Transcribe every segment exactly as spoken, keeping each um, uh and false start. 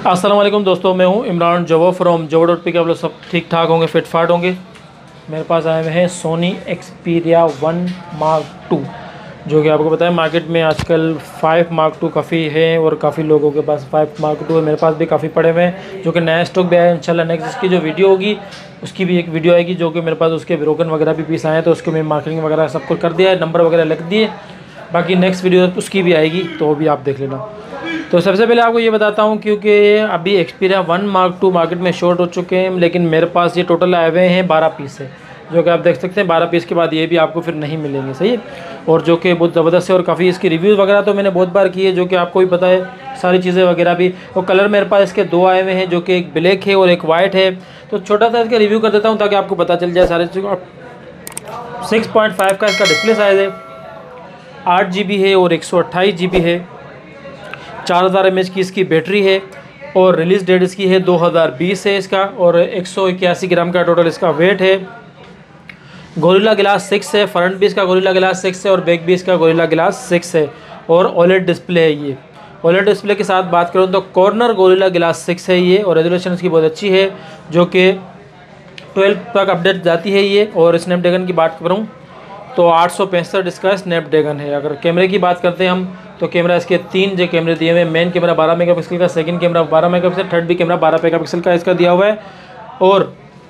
अस्सलाम वालेकुम दोस्तों, मैं हूं इमरान जवो फ्रॉम जवो डॉट पी के। आप लोग सब ठीक ठाक होंगे, फिट फाट होंगे। मेरे पास आए हुए हैं Sony Xperia one Mark two, जो कि आपको पता है मार्केट में आजकल फाइव मार्क टू काफ़ी है और काफ़ी लोगों के पास फाइव मार्क टू है। मेरे पास भी काफ़ी पड़े हुए हैं, जो कि नया स्टॉक भी आया है। इंशाल्लाह नेक्स्ट इसकी जो वीडियो होगी उसकी भी एक वीडियो आएगी, जो कि मेरे पास उसके ब्रोकन वगैरह भी पीस आए हैं, तो उसको मैं मार्केटिंग वगैरह सब कुछ कर दिया है, नंबर वगैरह लिख दिए। बाकी नेक्स्ट वीडियो उसकी भी आएगी, तो भी आप देख लेना। तो सबसे पहले आपको ये बताता हूँ, क्योंकि अभी Xperia one Mark two market में शॉर्ट हो चुके हैं, लेकिन मेरे पास ये टोटल आए हुए हैं बारह पीस है, जो कि आप देख सकते हैं। बारह पीस के बाद ये भी आपको फिर नहीं मिलेंगे, सही है। और जो कि बहुत ज़बरदस्त है, और काफ़ी इसकी रिव्यूज़ वगैरह तो मैंने बहुत बार की है, जो कि आपको भी पता है सारी चीज़ें वगैरह भी। और कलर मेरे पास इसके दो आए हुए हैं, जो कि एक ब्लैक है और एक वाइट है। तो छोटा सा इसका रिव्यू कर देता हूँ ताकि आपको पता चल जाए सारी चीज़ों। सिक्स पॉइंट फाइव का इसका डिस्प्ले साइज़ है, आठ जी बी है और एक सौ अट्ठाईस जी बी है। चार हज़ार एम एच की इसकी बैटरी है और रिलीज़ डेट इसकी है दो हज़ार बीस है इसका। और एक सौ इक्यासी ग्राम का टोटल इसका वेट है। गोरिल्ला ग्लास सिक्स है, फ्रंट भी इसका गोरिल्ला ग्लास सिक्स है और बैक भी इसका गोरिल्ला ग्लास सिक्स है। और ओलेड डिस्प्ले है ये। ओलेड डिस्प्ले के साथ बात करूँ तो कॉर्नर गोरिल्ला ग्लास सिक्स है ये, और रेजोल्यूशन इसकी बहुत अच्छी है, जो कि ट्वेल्व तक अपडेट जाती है ये। और स्नैपड्रैगन की बात करूँ तो आठ सौ पैंसठ इसका स्नैपड्रैगन है। अगर कैमरे की बात करते हैं हम, तो कैमरा इसके तीन जो कैमरे दिए हुए हैं। मेन कैमरा बारह मेगापिक्सल का, सेकंड कैमरा बारह मेगापिक्सल, थर्ड भी कैमरा बारह मेगापिक्सल का इसका दिया हुआ है। और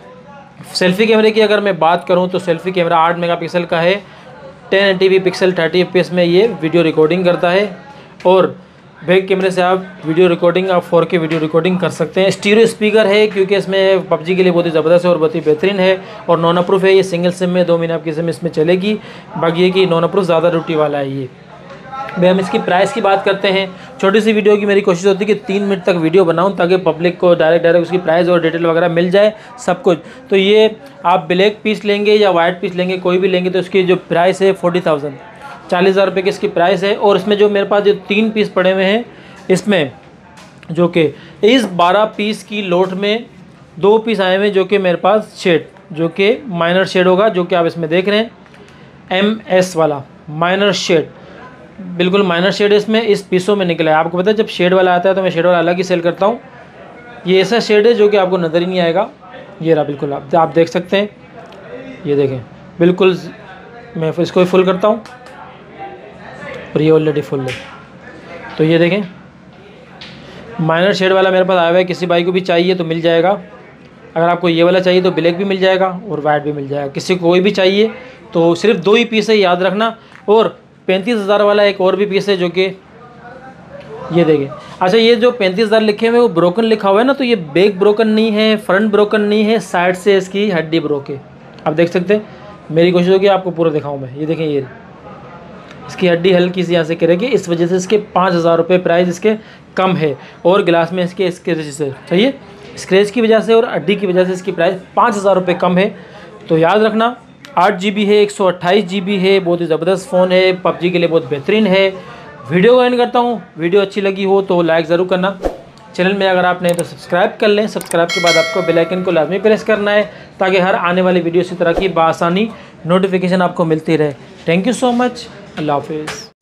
सेल्फी कैमरे की अगर मैं बात करूं तो सेल्फी कैमरा आठ मेगापिक्सल का है। Ten eighty P pixel thirty F P S में ये वीडियो रिकॉर्डिंग करता है। और बैक कैमरे से आप वीडियो रिकॉर्डिंग, आप फोर के वीडियो रिकॉर्डिंग कर सकते हैं। स्टीरियो स्पीकर है, क्योंकि इसमें पबजी के लिए बहुत ही ज़बरदस्त है और बहुत ही बेहतरीन है। और नॉन अप्रूफ है ये, सिंगल सिम में दो महीने आपकी सिम इसमें चलेगी। बाकी ये कि नॉन अप्रूफ ज़्यादा ड्यूटी वाला है ये। भाई हम इसकी प्राइस की बात करते हैं। छोटी सी वीडियो की मेरी कोशिश होती है कि तीन मिनट तक वीडियो बनाऊं, ताकि पब्लिक को डायरेक्ट डायरेक्ट उसकी प्राइस और डिटेल वगैरह मिल जाए सब कुछ। तो ये आप ब्लैक पीस लेंगे या वाइट पीस लेंगे, कोई भी लेंगे, तो इसकी जो प्राइस है फोर्टी थाउजेंड चालीस हज़ार रुपये की इसकी प्राइस है। और इसमें जो मेरे पास जो तीन पीस पड़े हुए हैं, इसमें जो कि इस बारह पीस की लोट में दो पीस आए हुए हैं, जो कि मेरे पास शेड, जो कि माइनर शेड होगा, जो कि आप इसमें देख रहे हैं, एम एस वाला माइनर शेड, बिल्कुल माइनर शेड इसमें इस पीसों में निकला है। आपको पता है जब शेड वाला आता है तो मैं शेड वाला अलग ही सेल करता हूँ। ये ऐसा शेड है जो कि आपको नज़र ही नहीं आएगा। ये रहा, बिल्कुल आप आप देख सकते हैं, ये देखें बिल्कुल। मैं इसको भी फुल करता हूँ और ये ऑलरेडी फुल है। तो ये देखें माइनर शेड वाला मेरे पास आया हुआ है। किसी भाई को भी चाहिए तो मिल जाएगा। अगर आपको ये वाला चाहिए तो ब्लैक भी मिल जाएगा और वाइट भी मिल जाएगा। किसी को कोई भी चाहिए तो सिर्फ दो ही पीस है, याद रखना। और पैंतीस हज़ार वाला एक और भी पीस है, जो कि ये देखें। अच्छा, ये जो पैंतीस हज़ार लिखे हुए वो ब्रोकन लिखा हुआ है ना, तो ये बैक ब्रोकन नहीं है, फ्रंट ब्रोकन नहीं है, साइड से इसकी हड्डी ब्रोक है। आप देख सकते हैं, मेरी कोशिश होगी आपको पूरा दिखाऊँ मैं। ये देखें, ये इसकी हड्डी हल्की सी यहाँ से करेगी, इस वजह से इसके पाँच हज़ार रुपये प्राइस इसके कम है। और गिलास में इसके स्क्रैच से, सही है, स्क्रैच की वजह से और हड्डी की वजह से इसकी प्राइस पाँच हज़ार रुपये कम है। तो याद रखना, आठ जी बी है, एक सौ अट्ठाईस जी बी है, बहुत ही ज़बरदस्त फ़ोन है, पबजी के लिए बहुत बेहतरीन है। वीडियो को एंड करता हूँ। वीडियो अच्छी लगी हो तो लाइक ज़रूर करना। चैनल में अगर आप नहीं तो सब्सक्राइब कर लें। सब्सक्राइब के बाद आपको बेल आइकन को लाजमी प्रेस करना है, ताकि हर आने वाली वीडियो इसी तरह की बआसानी नोटिफिकेशन आपको मिलती रहे। Thank you so much. अल्लाह हाफिज़।